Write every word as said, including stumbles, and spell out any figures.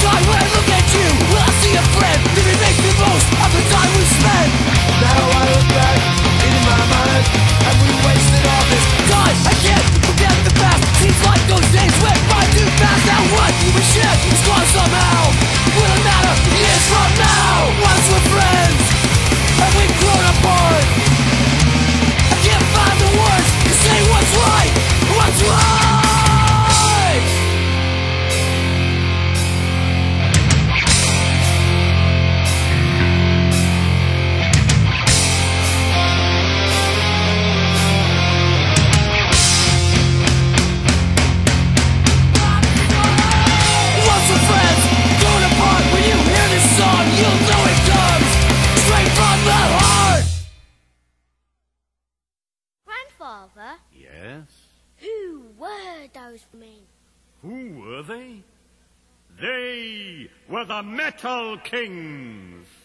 time when I look at you, will I see a friend? Did it make the most of the time we spent? Now I look back in my mind, and we wasted all this time. I can't forget the past. Seems like those days went by too fast. Now what we shared is gone somehow. Will it matter years from now? Once we're friends, and we've grown apart. I can't find the words to say what's right, what's right. You'll know it comes straight from the heart. Grandfather? Yes? Who were those men? Who were they? They were the Metal Kings.